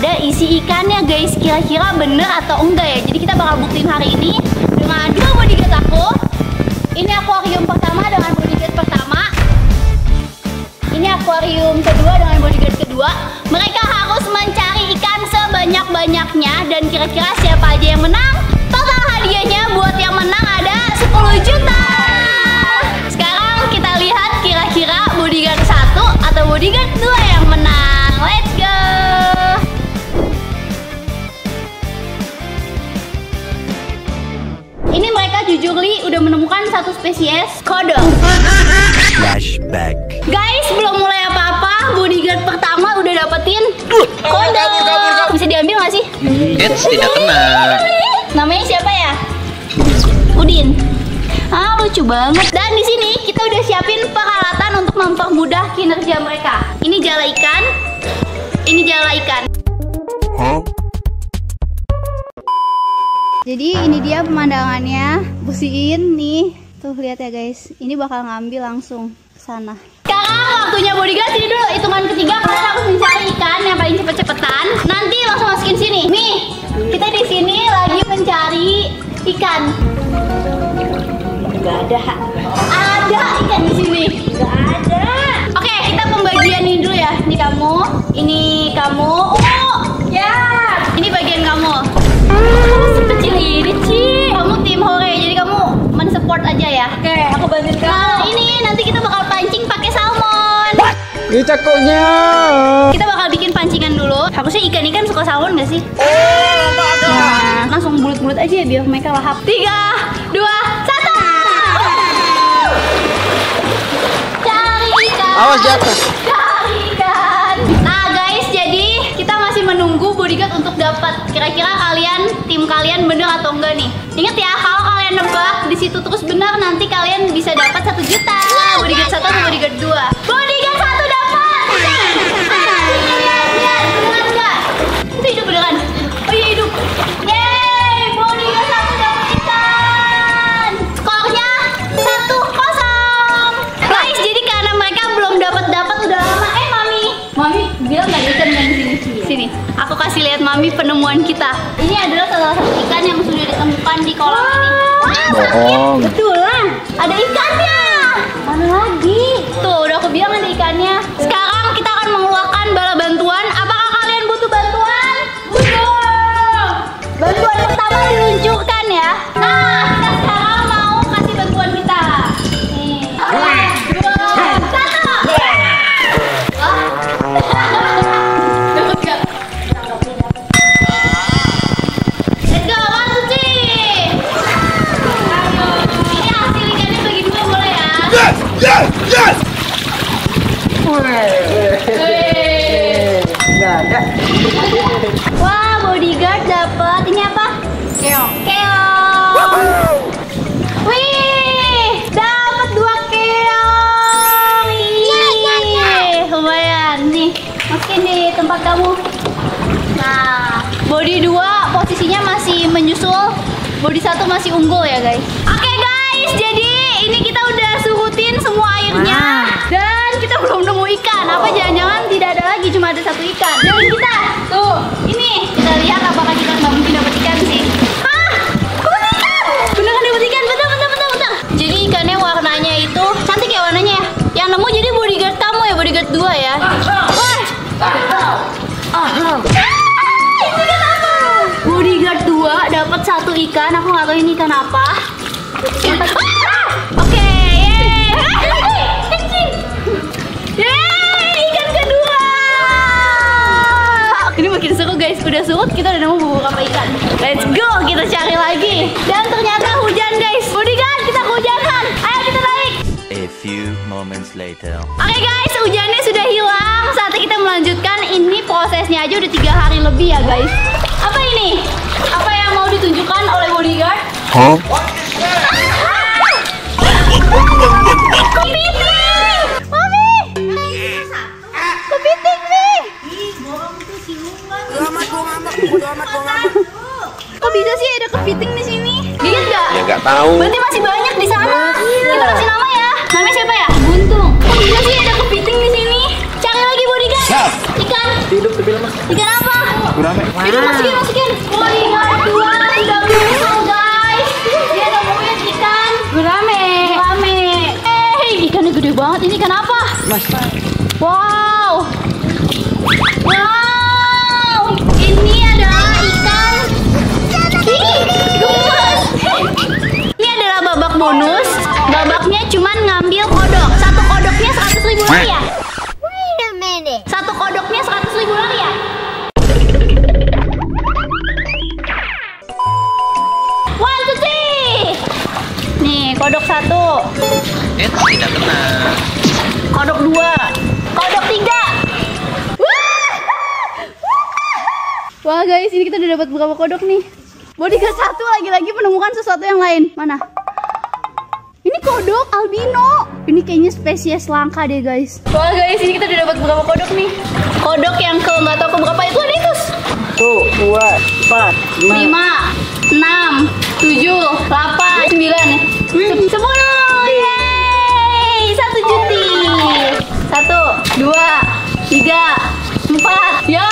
ada isi ikannya guys. Kira-kira bener atau enggak ya? Jadi kita bakal buktiin hari ini dengan dua bodyguard aku. Ini akuarium pertama dengan bodyguard pertama. Ini akuarium kedua dengan bodyguard kedua. Mereka harus mencari ikan sebanyak-banyaknya. Dan kira-kira siapa aja yang menang? Total hadiahnya buat yang menang ada 10 juta. Sekarang kita lihat kira-kira bodyguard 1 atau bodyguard 2 yang menang. Let's go. Ini mereka jujur Li udah menemukan satu spesies kodok. Flashback. Guys, belum mulai apa-apa, bodyguard pertama udah dapetin kodok. Bisa diambil nggak sih? Tidak kena. Namanya siapa ya? Udin. Ah, lucu banget. Dan di sini kita udah siapin peralatan untuk mempermudah kinerja mereka. Ini jala ikan. Ini jala ikan. Jadi ini dia pemandangannya. Bersihin nih. Tuh lihat ya guys. Ini bakal ngambil langsung ke sana. Sekarang waktunya bodyguard sini dulu. Hitungan ketiga kalian harus mencari ikan yang paling cepet-cepetan. Nanti langsung masukin sini. Nih, kita di sini lagi mencari ikan. Gak ada. Ada ikan di sini. Gak ada. Oke, kita pembagian ini dulu ya. Ini kamu, ini kamu. Oh, ya. Ini bagian kamu. Sekecil ini, Ci. Kamu tim hore, jadi kamu mensupport aja ya. Oke, aku bantuin kamu. Nah, ini nanti kita bakal pancing pakai salmon. Ini cakoknya. Kita bakal bikin pancingan dulu. Harusnya ikan-ikan suka salmon gak sih? Nah, langsung bulut-bulut aja ya biar mereka lahap. 3, 2, 1. Cari ikan. Awas di atas. Cari ikan. Nah guys, jadi kita masih menunggu bodyguard untuk dapat. Kira-kira tim kalian bener atau enggak nih? Ingat ya, kalau kalian nebak di situ terus benar, nanti kalian bisa dapat 1 juta. Bodyguard 1 atau bodyguard 2? Bodyguard 1 dapat. Lihat, beneran enggak? Itu hidup beneran. Oh iya hidup. Yeay, bodyguard 1 dapat ikan. Skornya 1-0. Guys, jadi karena mereka belum dapat udah lama. Mami bilang nggak ada ikan di sini. Sini, aku kasih lihat Mami penemuan kita. Ini adalah salah satu ikan yang sudah ditemukan di kolam ini. Bohong. Betulan, ada ikannya. Mana lagi? Tuh, udah aku bilang ada ikannya. Sekarang kita akan mengeluarkan bala bantuan. Apakah kalian butuh bantuan? Butuh. Bantuan pertama diluncurkan ya. Nah, kita sekarang mau kasih bantuan kita. Nih. 1, 2, 1. Yes. Nggak ada. Wah, bodyguard dapat. Ini apa? Keong. Wih, dapat 2 keong. Lumayan nih. Masukin di tempat kamu. Nah, body 2 posisinya masih menyusul. Body 1 masih unggul ya guys. Oke guys, jadi ini kita udah surutin semua airnya. Dan kita belum nemu ikan. Apa jangan-jangan tidak ada lagi, cuma ada 1 ikan. Dan kita, tuh, ini. Kita lihat apakah kita nggak mungkin dapat ikan sih. Hah? Dapat ikan? Beneran dapat ikan? Bentar. Jadi ikannya warnanya itu cantik ya warnanya ya. Yang nemu jadi bodyguard kamu ya, bodyguard 2 ya. Wah. Ikan apa? Bodyguard 2 dapat 1 ikan. Aku nggak tahu ini ikan apa. Oke, yeay, ikan kedua. Ini makin seru guys. Udah surut, kita udah nemu beberapa ikan. Let's go, kita cari lagi. Dan ternyata hujan guys. Bodyguard, kita kehujanan. Ayo kita naik. A few moments later. Oke guys, hujannya sudah hilang. Saatnya kita melanjutkan. Ini prosesnya aja udah 3 hari lebih ya guys. Apa ini? Apa yang mau ditunjukkan oleh bodyguard? Hah? Kepiting! Mami! Kepiting nih! Kok bisa sih ada kepiting di sini? Lihat nggak? Ya nggak tahu. Berarti masih banyak di sana. Kita kasih nama ya. Namanya siapa ya? Buntung. Kok bisa sih ada kepiting di sini? Cari lagi bodyguard. Ikan. Hidup tapi lama. Ikan apa? Gurame. Itu masukin. Bodyguard 2 sudah muncul guys. Dia nemuin ikan gurame. Ikannya gede banget. Ini ikan apa? Mas. Wow. Ini adalah ikan. Gemes. Ini adalah babak bonus. Babaknya cuman ngambil kodok. Satu kodoknya 100.000 rupiah. Wait a minute. Satu kodoknya 100.000 rupiah. One, two, three. Nih, kodok 1. Tidak kena. Kodok 2. Kodok 3. Wah guys, ini kita udah dapat beberapa kodok nih. Bodyguard 1 lagi-lagi menemukan sesuatu yang lain. Mana? Ini kodok albino. Ini kayaknya spesies langka deh guys. Wah guys, ini kita udah dapat beberapa kodok nih. Kodok yang ke nggak tahu ke berapa itu ada itu. 1, 2, 4, 5, 6, 7, 8, 9 ya. 10. Yeay, 1 juti. 1, 2, 3, 4. Ya,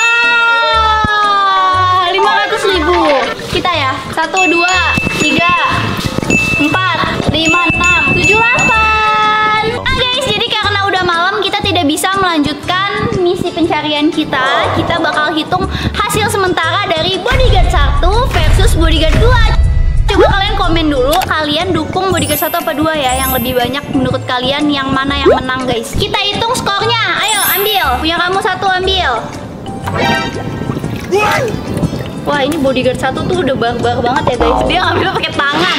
500.000. Kita ya. 1, 2, 3, 4, 5, 6, 7, 8. Guys, jadi karena udah malam kita tidak bisa melanjutkan misi pencarian kita. Kita bakal hitung hasil sementara dari Bodyguard 1 versus Bodyguard 2. Coba kalian komen dulu, kalian dukung Bodyguard 1 apa 2 ya? Yang lebih banyak menurut kalian, yang mana yang menang guys? Kita hitung skornya. Ayo ambil. Punya kamu 1 ambil. Wah, ini Bodyguard 1 tuh udah barbar banget ya guys. Dia ngambil pakai tangan.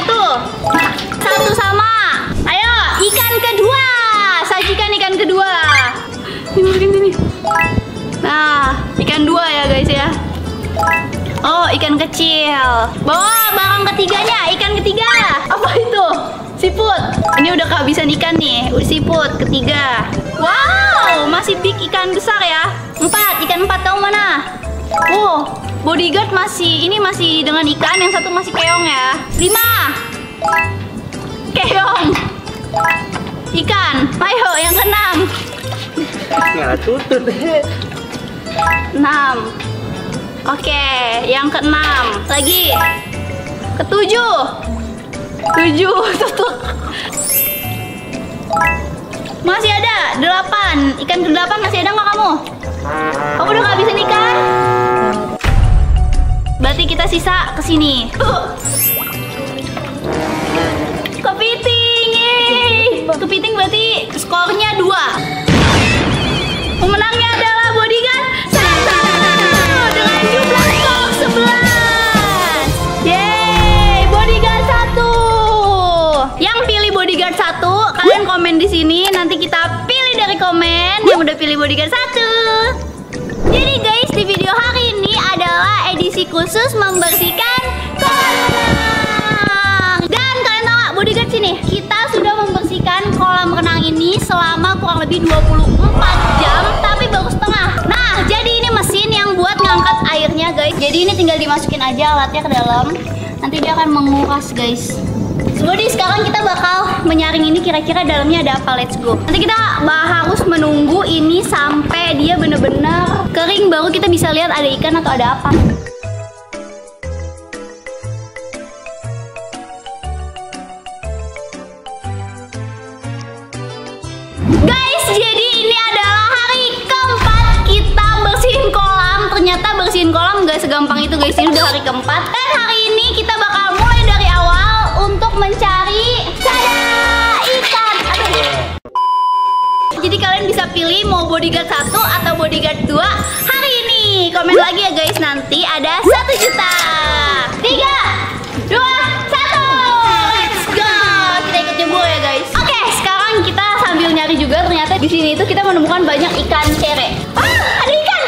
1 sama. Ayo, ikan kedua. Sajikan ikan kedua. Ini masukin sini. Nah, ikan 2 ya guys ya. Oh, ikan kecil. Bawa barang ketiganya, ikan ketiga. Apa itu? Siput. Ini udah kehabisan ikan nih. Siput ketiga. Wow, masih big ikan besar ya. 4, ikan 4 tahu mana? Oh, Bodyguard masih dengan ikan, yang satu masih keong ya. 5. Keong. Ikan. Ayo yang ke-6. Ya, tutut. 6. Oke, yang ke-6. Lagi. Ke-7. 7 tutut. Masih ada 8. Ikan ke-8 masih ada nggak kamu? Kamu udah kehabisan ikan? Berarti kita sisa ke sini. Kepiting. Kepiting berarti skornya 2. Pemenangnya adalah Bodyguard 1 dengan jumlah skor 11. Yeay, Bodyguard 1. Yang pilih Bodyguard 1, kalian komen di sini. Nanti kita pilih dari komen yang udah pilih Bodyguard 1. Jadi guys, di video hari ini adalah edisi khusus membersihkan kolam renang. Dan kalian tahu nggak, Bodyguard sini, kita sudah membersihkan kolam renang ini selama kurang lebih 24 jam, tapi baru setengah. Nah, jadi ini mesin yang buat ngangkat airnya guys. Jadi ini tinggal dimasukin aja alatnya ke dalam. Nanti dia akan menguras guys. Jadi sekarang kita bakal menyaring ini, kira-kira dalamnya ada apa. Let's go. Nanti kita harus menunggu ini sampai dia bener-bener kering, baru kita bisa lihat ada ikan atau ada apa. Guys, jadi ini adalah hari keempat kita bersihin kolam. Ternyata bersihin kolam gak segampang itu guys. Ini udah hari keempat. Dan hari ini kita bakal mulai dari awal untuk mencari ikan. Jadi kalian bisa pilih mau Bodyguard 1 atau Bodyguard 2 hari ini. Komen lagi ya guys, nanti ada 1 juta. 3, 2, 1. Let's go. Kita ikut jebol ya guys. Oke, sekarang kita sambil nyari juga. Ternyata di sini itu kita menemukan banyak ikan cere. Ada ikan.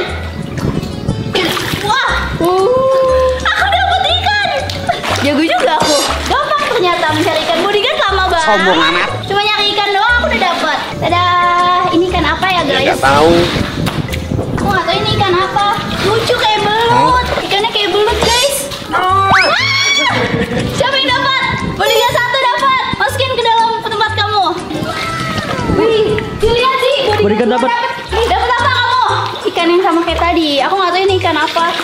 Wah. Aku dapat ikan. Jago juga aku. Gampang ternyata mencari ikan. Bodyguard lama banget. Sombong amat. Cuma nyari ikan doang aku udah dapat. Dadah. Ini ikan apa ya guys? Nggak tahu. Aku nggak tahu ini ikan apa. Lucu kayak belut. Ikannya kayak belut guys. Siapa yang dapat? Bodyguard 1 dapat. Masukin ke dalam tempat kamu. Wih, lihat sih. Bodyguard dapat. Dapat apa kamu? Ikan yang sama kayak tadi. Aku nggak tahu ini ikan apa.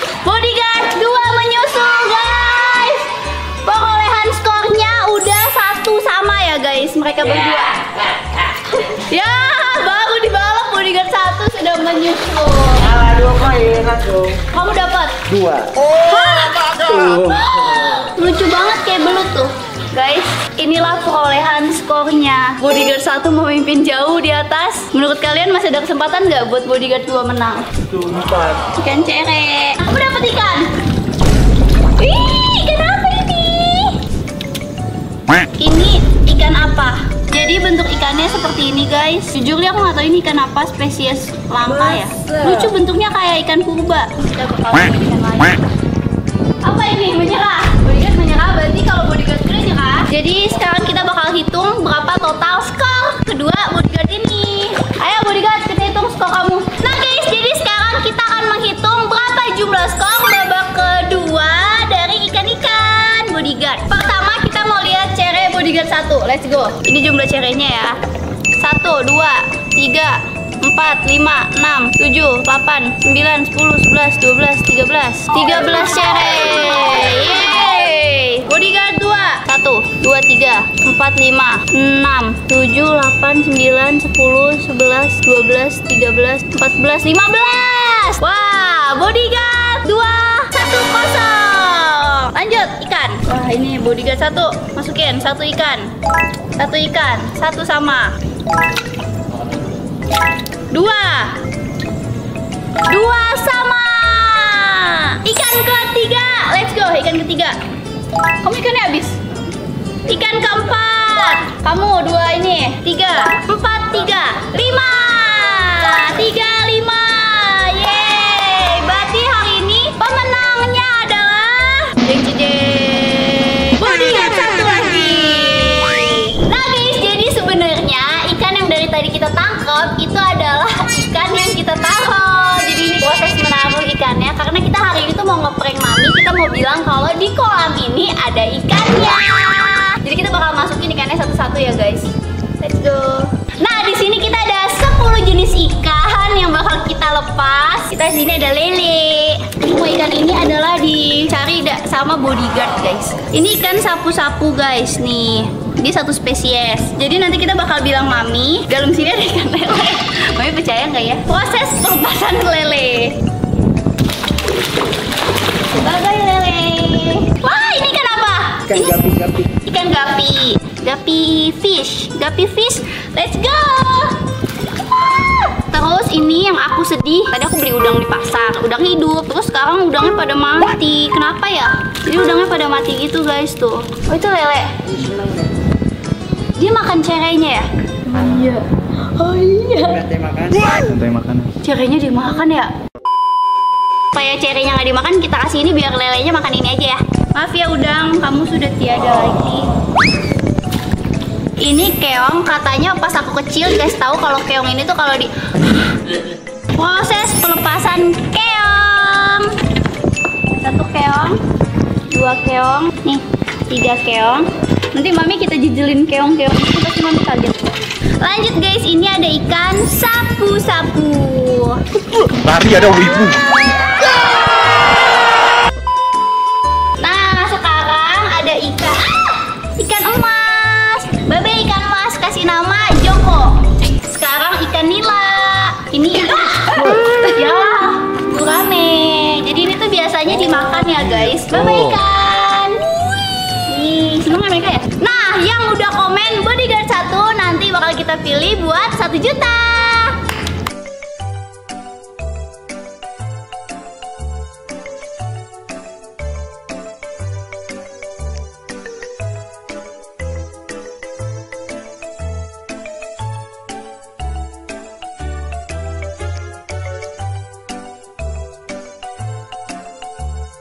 mereka berdua. Ya, baru dibalap bodyguard 1 sudah menyusul. Salah 2 koin aku. Kamu dapat 2. lucu banget kayak belut tuh. Guys, inilah perolehan skornya. Bodyguard 1 memimpin jauh di atas. Menurut kalian masih ada kesempatan nggak buat bodyguard 2 menang? 4. Ikan cere. Aku dapat ikan. Ih, ikan apa ini? Ini ikan apa? Jadi bentuk ikannya seperti ini guys. Jujur aku nggak tahu ini ikan apa, spesies langka ya. Lucu bentuknya kayak ikan purba. Kita bakal main ikan lain. Apa ini? Menyerah. Bodyguard menyerah, berarti kalau bodyguard sudah nyerah. Jadi sekarang kita bakal hitung berapa total skor kedua bodyguard ini. Ayo bodyguard, kita hitung skor kamu. Nah guys, jadi sekarang kita akan menghitung berapa jumlah skor babak kedua dari ikan-ikan bodyguard. Pertama kita mau lihat cere bodyguard 1. Let's go. Ini jumlah cerenya ya. 1, 2, 3, 4, 5, 6, 7, 8, 9, 10, 11, 12, 13 cere. Yeay. Bodyguard 2. 1, 2, 3, 4, 5, 6, 7, 8, 9, 10, 11, 12, 13, 14, 15. Wah, bodyguard 2, 1-0. Lanjut, ikan. Wah, ini bodyguard 1. Masukin 1 ikan. 1 ikan, 1 sama. 2 sama. Ikan ketiga. Let's go, ikan ketiga. Kamu ikannya habis. Ikan keempat. Kamu 2 ini. 3, 4, 3, 5. 3, 5. Yeay. Berarti hari ini pemenangnya adalah bodyguard 1 lagi. Nah guys, jadi sebenarnya ikan yang dari tadi kita tangkap itu adalah ikan yang kita taruh. Jadi ini proses menaruh ikannya karena kita hari ini tuh mau ngeprank mami. Kita mau bilang kalau di kolam ini ada ikannya. Jadi kita bakal masukin ikannya satu-satu ya guys. Let's go. Nah di sini kita ada 10 jenis ikan yang bakal kita lepas. Kita di sini ada lele. Semua ikan ini adalah dicari sama bodyguard guys. Ini ikan sapu-sapu guys nih. Dia satu spesies. Jadi nanti kita bakal bilang mami, dalam sini ada ikan lele. Mami percaya nggak ya? Proses pelepasan lele. Sebagai lele. Wah, ini ikan apa? Ikan gapi-gapi. Ikan gapi. Gapi fish. Gapi fish. Let's go. Terus ini yang aku sedih, tadi aku beli udang di pasar, udang hidup, terus sekarang udangnya pada mati. Kenapa ya? Jadi udangnya pada mati gitu guys tuh. Oh itu lele. Dia makan cerenya ya? Iya. Oh iya. Santai makan. Cerenya dimakan ya? Supaya cerenya nggak dimakan, kita kasih ini biar lelenya makan ini aja ya. Maaf ya udang, kamu sudah tiada lagi. Ini keong, katanya pas aku kecil guys tahu kalau keong ini tuh kalau di proses pelepasan keong. 1 keong, 2 keong, nih 3 keong. Nanti mami kita jejelin keong-keong itu pasti mami kaget. Lanjut guys, ini ada ikan sapu-sapu. Lari ada wibu.